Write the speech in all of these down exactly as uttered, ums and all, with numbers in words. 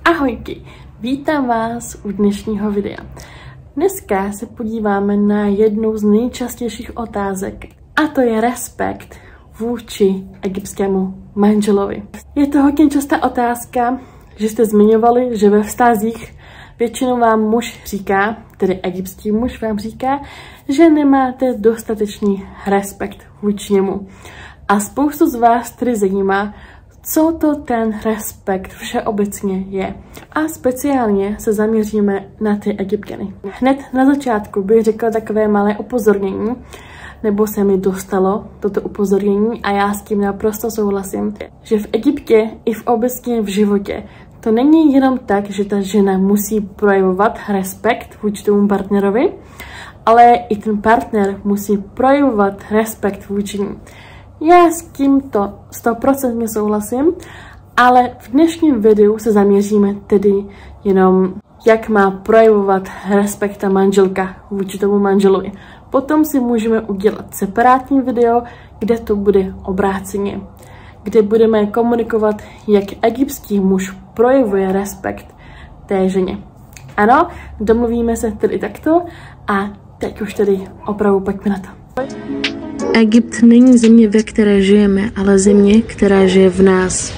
Ahojky, vítám vás u dnešního videa. Dneska se podíváme na jednu z nejčastějších otázek a to je respekt vůči egyptskému manželovi. Je to hodně častá otázka, že jste zmiňovali, že ve vztazích většinou vám muž říká, tedy egyptský muž vám říká, že nemáte dostatečný respekt vůči němu. A spoustu z vás tedy zajímá, co to ten respekt všeobecně je. A speciálně se zaměříme na ty Egypťany. Hned na začátku bych řekla takové malé upozornění, nebo se mi dostalo toto upozornění a já s tím naprosto souhlasím, že v Egyptě i v obecně v životě to není jenom tak, že ta žena musí projevovat respekt vůči tomu partnerovi, ale i ten partner musí projevovat respekt vůči ní. Já s tímto sto procent souhlasím, ale v dnešním videu se zaměříme tedy jenom, jak má projevovat respekt ta manželka vůči tomu manželovi. Potom si můžeme udělat separátní video, kde to bude obráceně, kde budeme komunikovat, jak egyptský muž projevuje respekt té ženě. Ano, domluvíme se tedy takto a teď už tedy opravdu pojďme na to. Egypt není země, ve které žijeme, ale země, která žije v nás.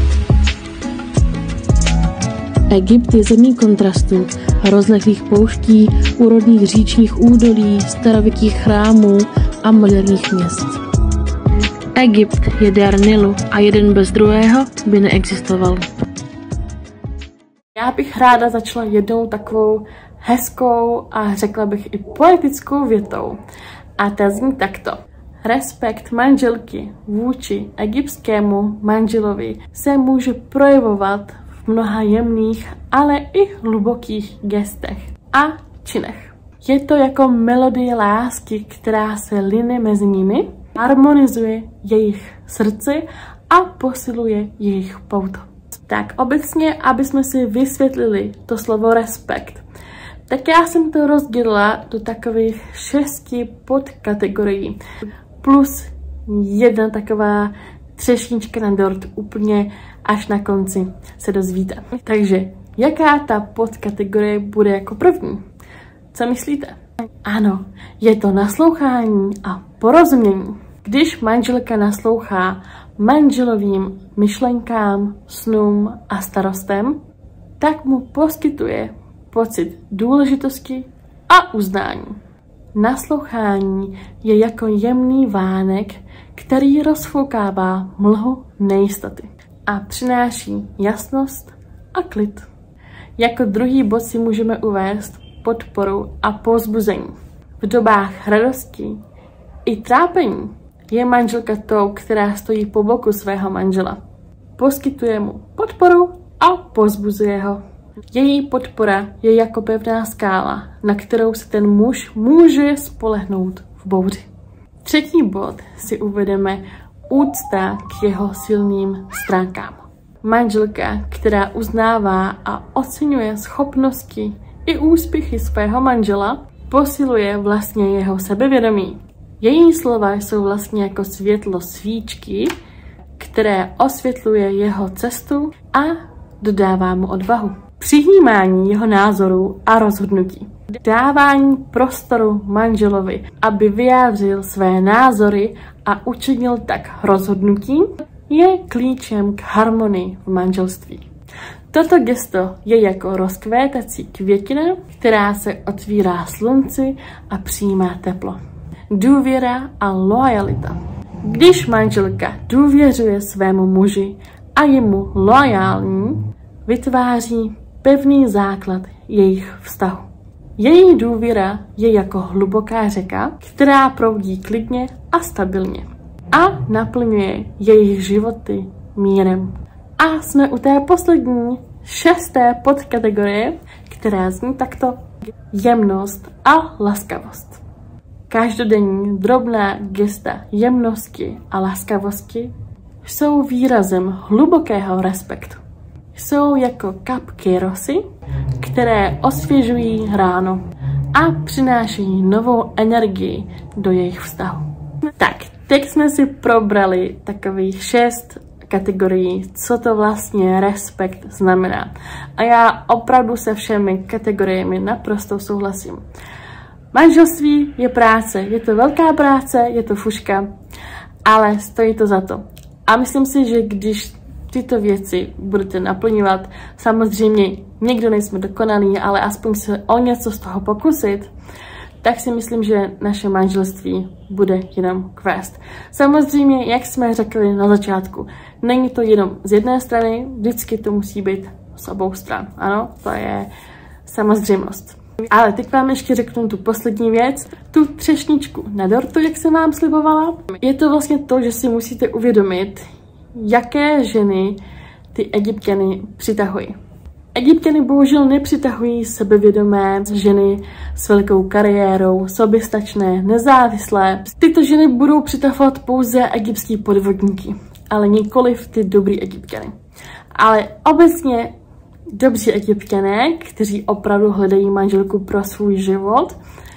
Egypt je zemí kontrastů, rozlehlých pouští, úrodných říčních údolí, starověkých chrámů a moderních měst. Egypt je dar Nilu a jeden bez druhého by neexistoval. Já bych ráda začala jednou takovou hezkou a řekla bych i poetickou větou. A ta zní takto. Respekt manželky vůči egyptskému manželovi se může projevovat v mnoha jemných, ale i hlubokých gestech a činech. Je to jako melodie lásky, která se line mezi nimi, harmonizuje jejich srdce a posiluje jejich pouto. Tak obecně, aby jsme si vysvětlili to slovo respekt, tak já jsem to rozdělila do takových šesti podkategorií. Plus jedna taková třešnička na dort úplně až na konci se dozvíte. Takže jaká ta podkategorie bude jako první? Co myslíte? Ano, je to naslouchání a porozumění. Když manželka naslouchá manželovým myšlenkám, snům a starostem, tak mu poskytuje pocit důležitosti a uznání. Naslouchání je jako jemný vánek, který rozfoukává mlhu nejistoty a přináší jasnost a klid. Jako druhý bod si můžeme uvést podporu a povzbuzení. V dobách radosti i trápení je manželka tou, která stojí po boku svého manžela. Poskytuje mu podporu a povzbuzuje ho. Její podpora je jako pevná skála, na kterou se ten muž může spolehnout v bouři. Třetí bod si uvedeme úcta k jeho silným stránkám. Manželka, která uznává a oceňuje schopnosti i úspěchy svého manžela, posiluje vlastně jeho sebevědomí. Její slova jsou vlastně jako světlo svíčky, které osvětluje jeho cestu a dodává mu odvahu. Přijímání jeho názorů a rozhodnutí. Dávání prostoru manželovi, aby vyjádřil své názory a učinil tak rozhodnutí, je klíčem k harmonii v manželství. Toto gesto je jako rozkvétací květina, která se otvírá slunci a přijímá teplo. Důvěra a loajalita. Když manželka důvěřuje svému muži a je mu loajální, vytváří pevný základ jejich vztahu. Její důvěra je jako hluboká řeka, která proudí klidně a stabilně a naplňuje jejich životy mírem. A jsme u té poslední šesté podkategorie, která zní takto: jemnost a laskavost. Každodenní drobná gesta jemnosti a laskavosti jsou výrazem hlubokého respektu. Jsou jako kapky rosy, které osvěžují ráno a přinášejí novou energii do jejich vztahu. Tak, teď jsme si probrali takových šest kategorii, co to vlastně respekt znamená. A já opravdu se všemi kategoriemi naprosto souhlasím. Manželství je práce, je to velká práce, je to fuška, ale stojí to za to. A myslím si, že když tyto věci budete naplňovat, samozřejmě někdo nejsme dokonalí, ale aspoň se o něco z toho pokusit, tak si myslím, že naše manželství bude jenom kvést. Samozřejmě, jak jsme řekli na začátku, není to jenom z jedné strany, vždycky to musí být z obou stran. Ano, to je samozřejmost. Ale teď vám ještě řeknu tu poslední věc, tu třešničku na dortu, jak jsem vám slibovala. Je to vlastně to, že si musíte uvědomit, jaké ženy ty Egypťany přitahují. Egypťany bohužel nepřitahují sebevědomé ženy s velkou kariérou, soběstačné, nezávislé. Tyto ženy budou přitahovat pouze egyptský podvodníky, ale nikoliv ty dobrý Egypťany. Ale obecně dobří Egypťané, kteří opravdu hledají manželku pro svůj život,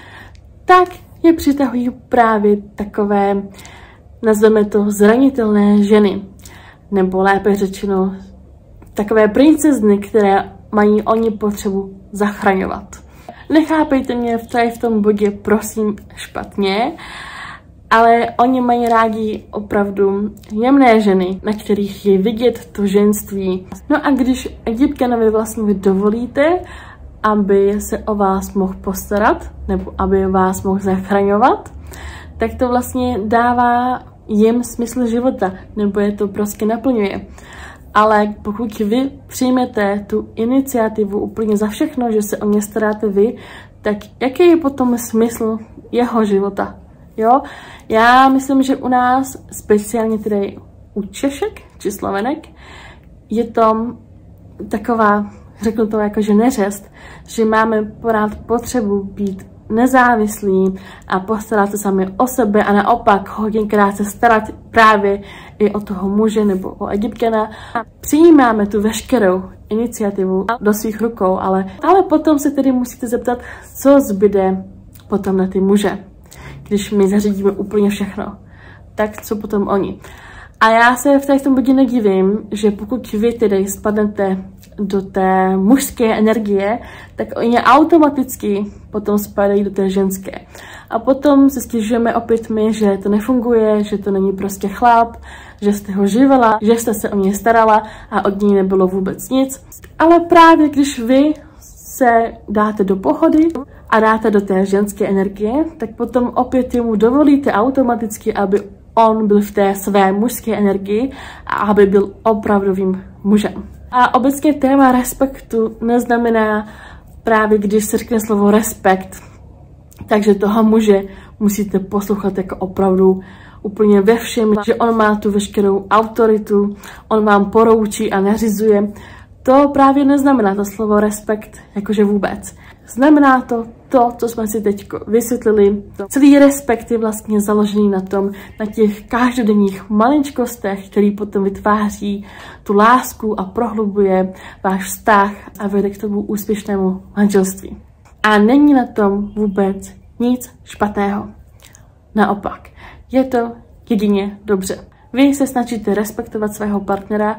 tak je přitahují právě takové, nazveme to, zranitelné ženy. Nebo lépe řečeno, takové princezny, které mají oni potřebu zachraňovat. Nechápejte mě v, tady v tom bodě, prosím, špatně, ale oni mají rádi opravdu jemné ženy, na kterých je vidět to ženství. No a když Egypťanovi vlastně vy dovolíte, aby se o vás mohl postarat, nebo aby vás mohl zachraňovat, tak to vlastně dává jim smysl života, nebo je to prostě naplňuje. Ale pokud vy přijmete tu iniciativu úplně za všechno, že se o ně staráte vy, tak jaký je potom smysl jeho života? Jo? Já myslím, že u nás, speciálně tedy u Češek či Slovenek, je to taková, řeknu to jako že neřest, že máme pořád potřebu být nezávislí a postarat se sami o sebe a naopak hodinkrát se starat právě i o toho muže nebo o Egypťana. Přijímáme tu veškerou iniciativu do svých rukou, ale, ale potom se tedy musíte zeptat, co zbyde potom na ty muže, když my zařídíme úplně všechno. Tak co potom oni? A já se v tom bodě nedivím, že pokud vy tedy spadnete do té mužské energie, tak oni automaticky potom spadají do té ženské. A potom se stěžujeme opět my, že to nefunguje, že to není prostě chlap, že jste ho živila, že jste se o něj starala a od ní nebylo vůbec nic. Ale právě když vy se dáte do pohody a dáte do té ženské energie, tak potom opět jemu dovolíte automaticky, aby on byl v té své mužské energii a aby byl opravdovým mužem. A obecně téma respektu neznamená právě, když se řekne slovo respekt, takže toho muže musíte poslouchat jako opravdu úplně ve všem, že on má tu veškerou autoritu, on vám poroučí a nařizuje. To právě neznamená to slovo respekt, jakože vůbec. Znamená to to, co jsme si teď vysvětlili. Celý respekt je vlastně založený na tom, na těch každodenních maličkostech, který potom vytváří tu lásku a prohlubuje váš vztah a vede k tomu úspěšnému manželství. A není na tom vůbec nic špatného. Naopak, je to jedině dobře. Vy se snažíte respektovat svého partnera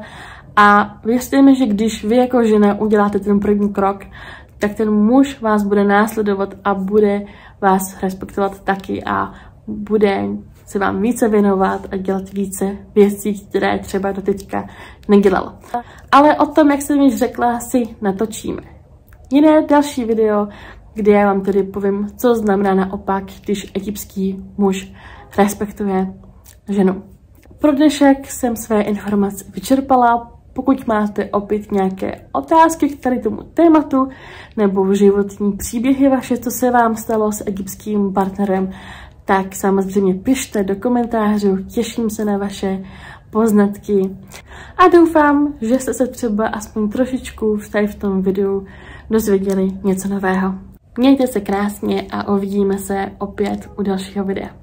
a věřte mi, že když vy jako žena uděláte ten první krok, tak ten muž vás bude následovat a bude vás respektovat taky a bude se vám více věnovat a dělat více věcí, které třeba do teďka nedělal. Ale o tom, jak jsem již řekla, si natočíme jiné další video, kde já vám tedy povím, co znamená naopak, když egyptský muž respektuje ženu. Pro dnešek jsem své informace vyčerpala. Pokud máte opět nějaké otázky k tady tomu tématu nebo životní příběhy vaše, co se vám stalo s egyptským partnerem, tak samozřejmě pište do komentářů, těším se na vaše poznatky a doufám, že jste se třeba aspoň trošičku v tady v tom videu dozvěděli něco nového. Mějte se krásně a uvidíme se opět u dalšího videa.